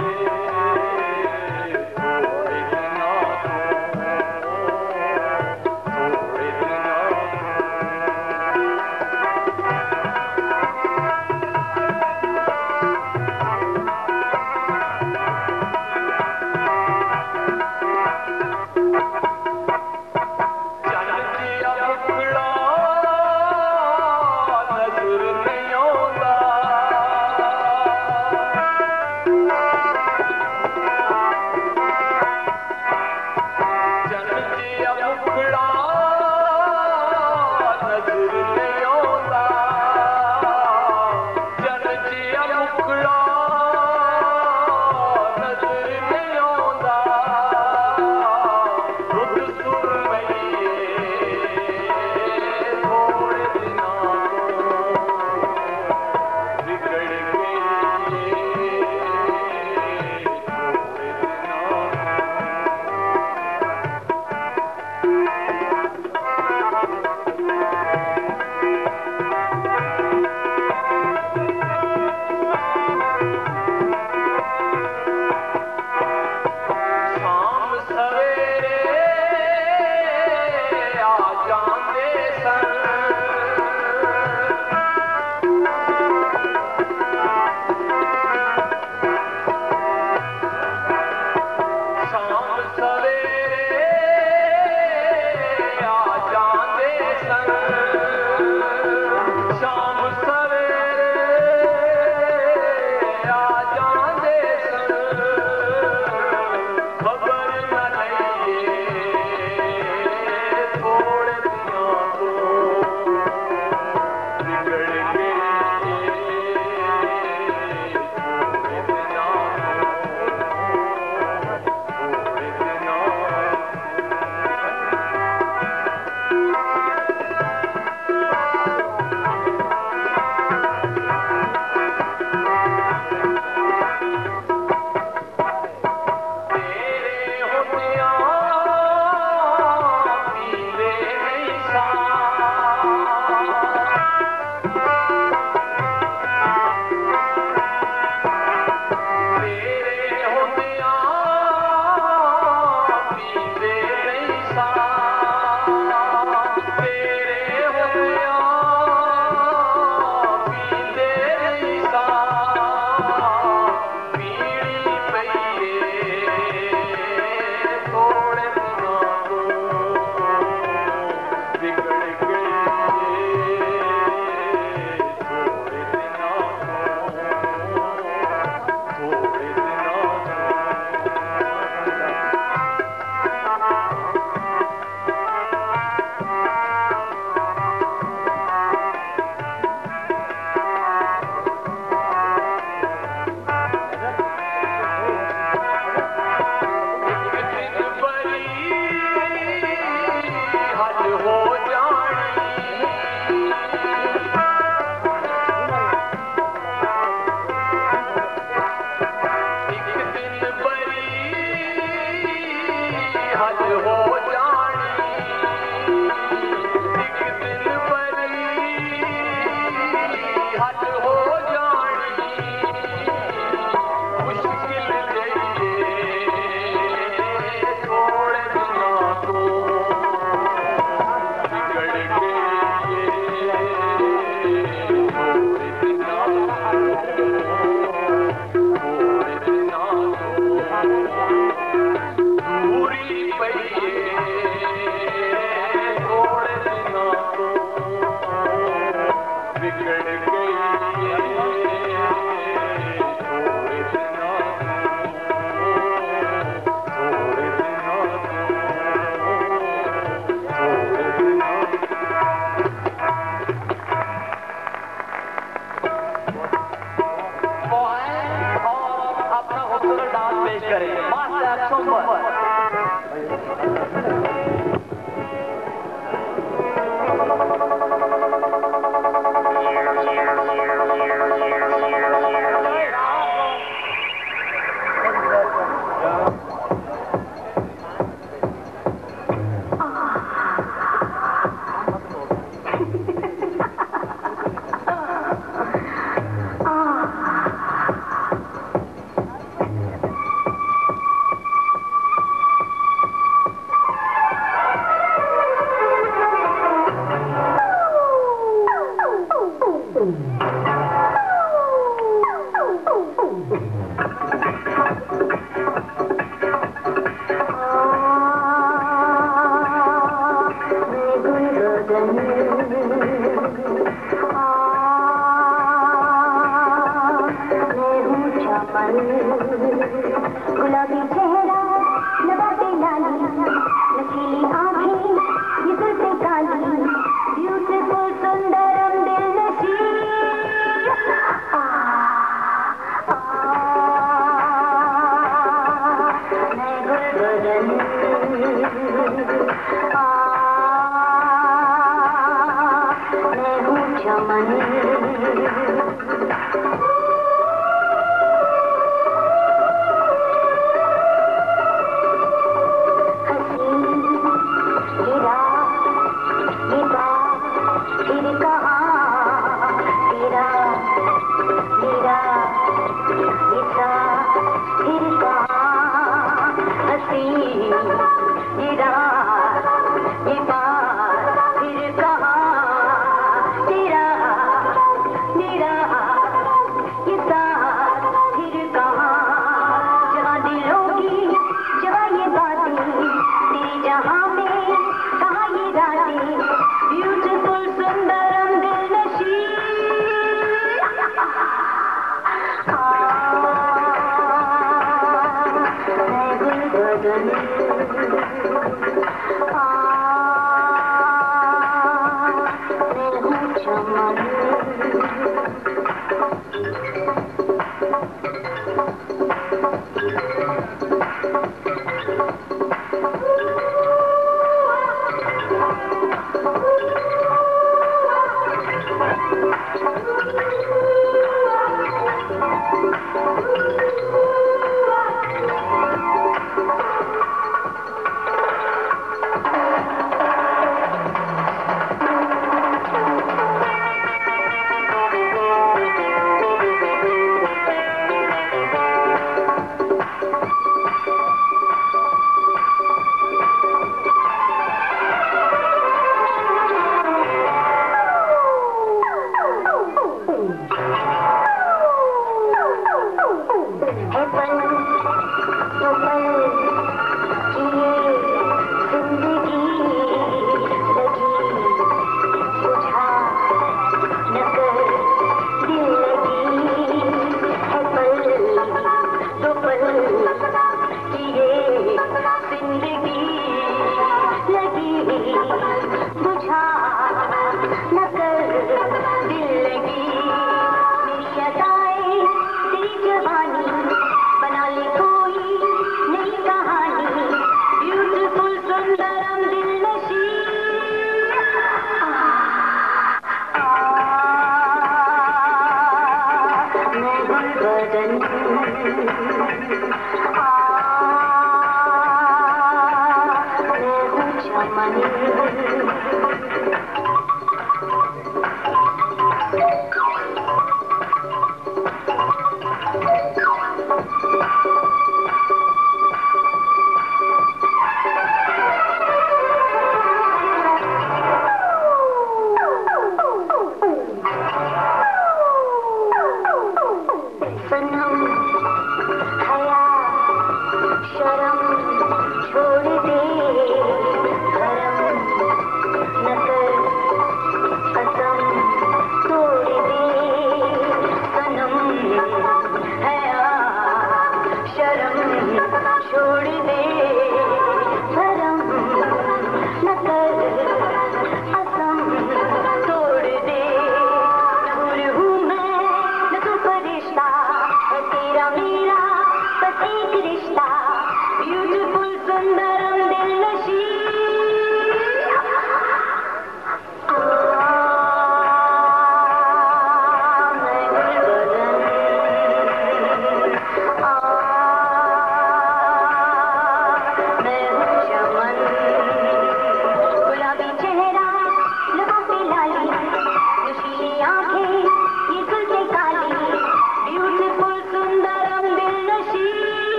गुलाबी चेहरा लबाटे लाली नशीली आंखें ये जुल्फे काली ब्यूटीफुल सुंदरम दिल नशी मैं गुलबदन मैं हूँ चमन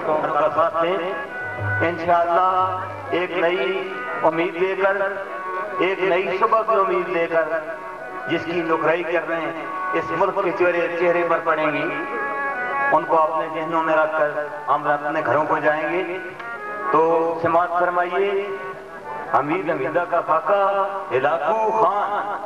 का साथ दें। इंशाअल्लाह एक नई उम्मीद लेकर, एक नई सुबह की उम्मीद लेकर जिसकी नुकराई कर रहे हैं इस मुल्क के चेहरे चेहरे पर पड़ेंगी, उनको अपने जहनों में रखकर हम अपने घरों को जाएंगे। तो समाअत फरमाइए हमीद हमीदा का फाका इलाकू खान।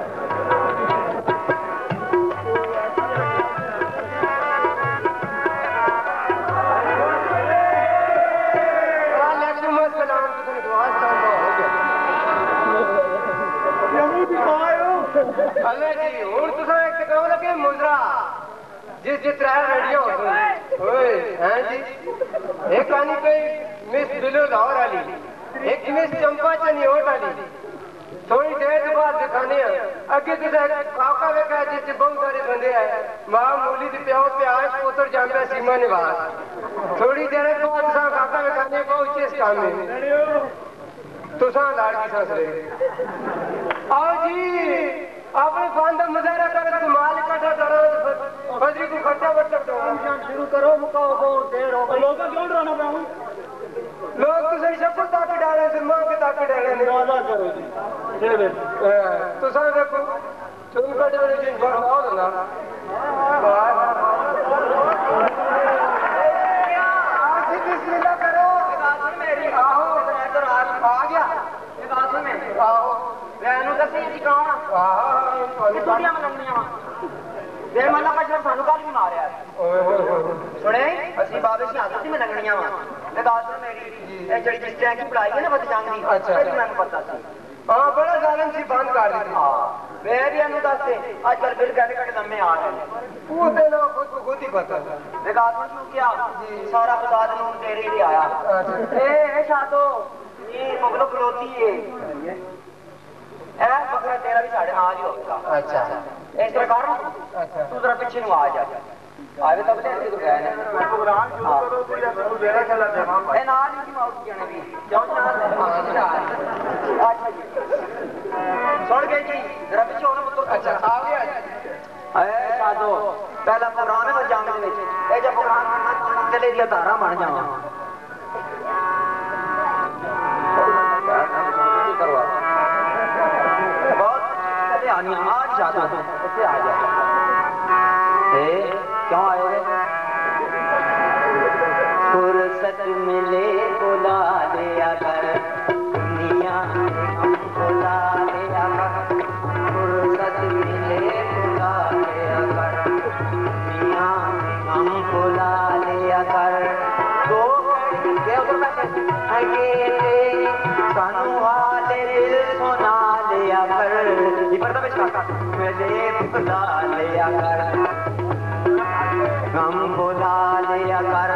जिस जिस तरह रेडियो ओए हैं जी एक कहानी पे मिस बिलो लाहौर वाली, एक मिस चंपा चनियोट वाली। थोड़ी देर के बाद दिखाने अगे तुझे काका वेखा जिस बहुत सारे बंदे है मां मूली दी प्याओ प्याज पुत्र जांबे सीमा निवास। थोड़ी देर के बाद तुसा काका वेखाने को उच्च काम में तुसा लाड़ की सांस ले आओ जी अपने फान का मुजाहरा कर माल इकट्ठा करो बजरी को खर्चा बच्चा शुरू करो मुकाओ बहुत देर हो गई। लोग क्यों डराना पाऊं? लोग तो सही सब ताकि डाले से मां के ताकि डाले नहीं वादा करो जी दे तो सब देखो तुम का डाले जिन पर आओ ना आज बिस्मिल्लाह करो इबादत मेरी आओ इधर आ गया इबादत में आओ रहनु दसी जी कौन आहा दुनिया में लंडियां देर मल्ला का शर सानू कल भी मारया सुने असि बाबे सी हाजत में लगणियां वा इबादत मेरी ए जड़ी जिस तरह की पढ़ाई है ना बत जांदी अच्छा मैंने पता सी हां बड़ा जालन सी बंद कर दी हां मैं भी अनु दसते आजकल बिल कट कट लम्बे आ रहे हैं वो ते ना खुद को खुद ही पता इबादत क्यों किया जी सारा बता नून तेरे लिए आया ए ए शादो ये मुगलो बलोती है ए बकरा तेरा भी साढ़े नाल ही होगा। अच्छा इस तरह कर अच्छा तू जरा पीछे आ जा आवे तब ले तो गए ने प्रोग्राम शुरू करो तो या शुरू देना चला देवा ए नाल ही माउस जाने भी जाओ नाल अच्छा जी छोड़ गए जी जरा पीछे होना मतलब अच्छा आ गया ए साधो पहला प्रोग्राम है जाने में ए जब प्रोग्राम चले दिया धारा बन जावा आज जाता हूँ ऐसे आ जाता क्यों आए फुर्सत मिले बुला लिया कर दुनिया हम बुला लिया कर फुर्सत मिले बुला लिया कर दुनिया हम बुला लिया कर तो अकेले सानू वाले दिल सुना लिया कर मेरे बुला लिया कर हम बुला लिया कर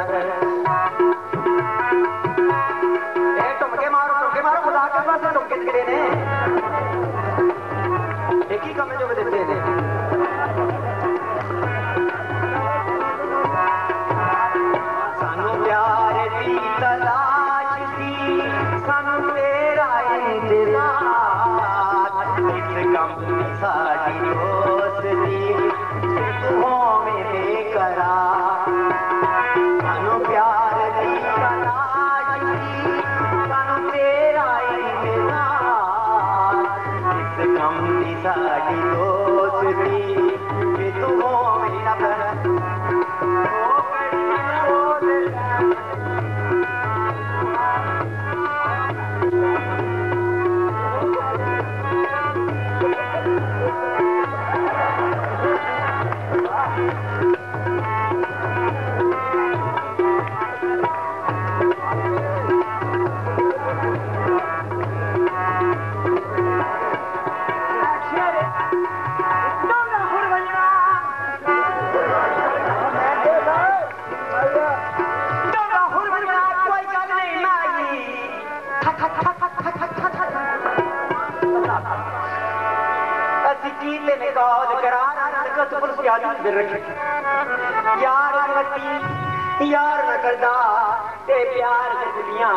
टुमके मारो टुमके मारो खुदा के पास टुमके गिरे ने एक ही कम जो देते ने सानू प्यार की तलाश थी सानू तेरा इंतजार साड़ी दोस्ती सिद्धों में बेकरार सानू प्यार की तलाश थी सानू तेरा इंतजार इस गम की साड़ी दोस्ती सिद्धों में यार मती यार न करदा ते प्यार दिलियां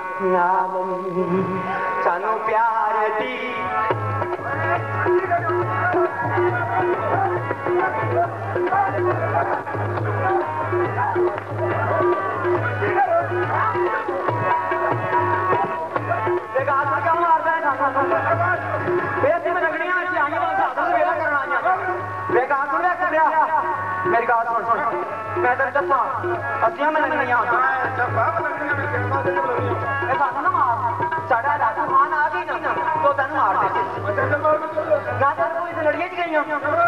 सानू प्यार दी मेरी बात सुन सुन मैं तेरे दसा अस्सियां में लगनियां ए सानू ना मार साडा राजू खान आ गई ना तो तैनू मार दे ना तेरे कोई से लड़िए च गईयां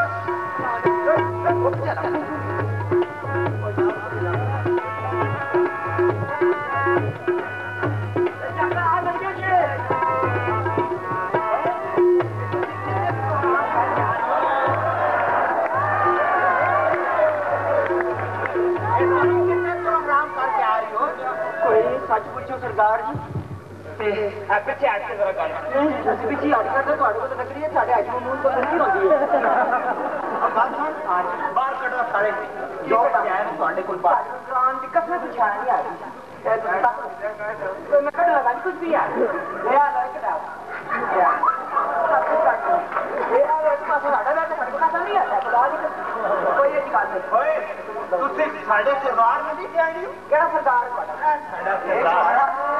सच पूछो सरदार जी पिछे हट के जरा गल पिछे हट कर तो को तो लग रही है साढ़े अज मून तो नहीं होती है बात सुन बाहर कटो सारे जो आया ना ਤੁਹਾਡੇ ਕੋਲ बाहर दुकान की कसम कुछ आ नहीं आ रही तो मैं कट लगा कुछ भी यार ले आ ले कटा ये आ एक पास साढ़े बैठ फटका सा नहीं आता खुदा जी कोई ये बात नहीं ओए तुझे साढ़े सरदार में नहीं आई केड़ा सरदार साढ़ा सरदार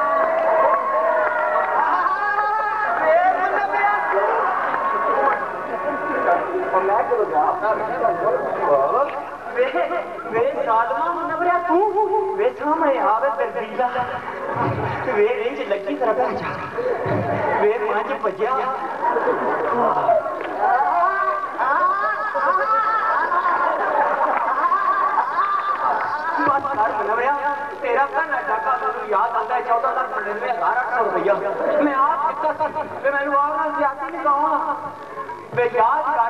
वे वे साधमा मुनवरिया तू वे सामने आवे दर्दीला वे रेंज लगी तरह पे जा वे पांच बजया मुनवरिया तेरा कहना डाका मेनू याद आता है चौदह लाख निन्यानवे हजार आठ सौ रुपया मैं आप कितना वे मैनू आवना ज्यादा नहीं कहूंगा वे याद कर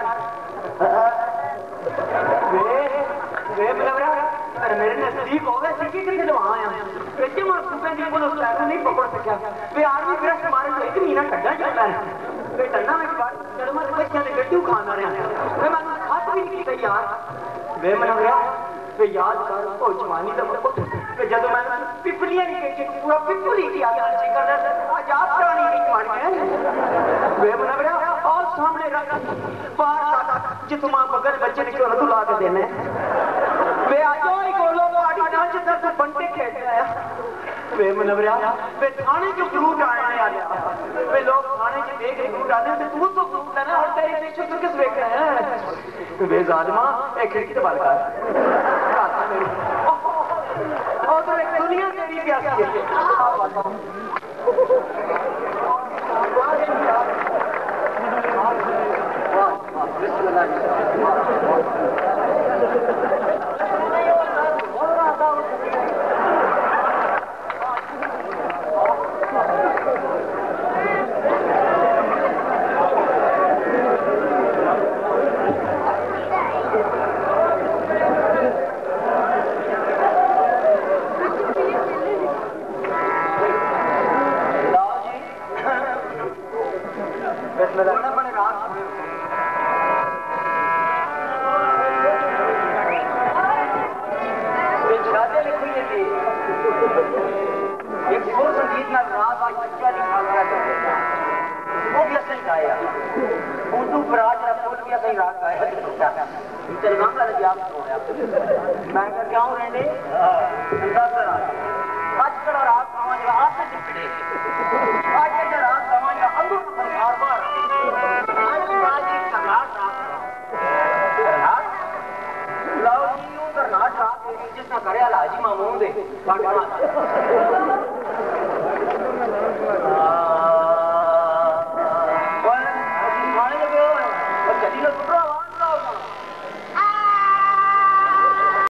वे वे मुनवरिया अरे मेरे नजदीक हो गए सिक्की कितने लवा आया बेटे मैं सुबह दी पुलिस लाइन नहीं पकड़ सकिया वे आर्मी गिरफ्त मारे तो एक महीना ठंडा चलता है वे ठंडा में बात चल मैं बच्चे ने गड्डू खाना रहा वे मैं हाथ भी नहीं की यार वे मुनवरिया वे याद कर ओ जवानी दा वक्त वे जब मैं पिपलियां नहीं के पूरा पिपली की याद से करना आजाद प्राणी की मान गए वे मुनवरिया और सामने रख बाहर जितु मां बगल बच्चे ने क्यों न तू ला के देने वे आजो ही बोलो वो आड़ी डांस दर से बंटे खेल रहा वे मुनवरिया वे थाने जो फ्रूट आने आ गया वे लोग थाने के देख फ्रूट आने से तू तो फ्रूट लेना और तेरे पीछे तो किस देख रहे हैं वे जालिमा एक खिड़की से बाहर कर और तो एक दुनिया तेरी प्यासी है जिसना करे हाजी मामू दे